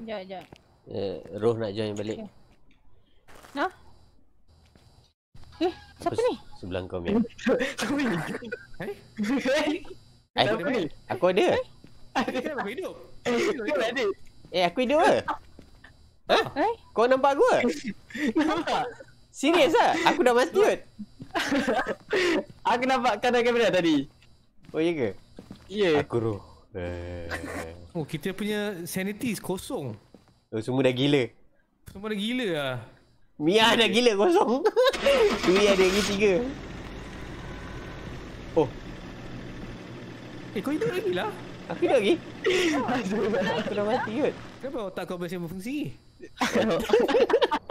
Sekejap. Roh nak join balik. Nah? Siapa ni? Sebelah kau, Mia. Siapa ni? Aku ada. Kenapa aku hidup? Kau ada? Aku hidup ke? Kau nampak aku ke? Nampak? Serius lah? Aku dah mati kot. Aku nampak kau dalam kamera tadi. Oh, iya ke? Ya. Aku roh. Oh, kita punya sanity kosong. Oh, semua dah gila. Semua dah gila lah. Mia dah gila kosong. Tui ada lagi 3. Oh. Kau hidup lagi lah. Aku hidup lagi? Aku dah mati kot. Kenapa otak kau masih berfungsi?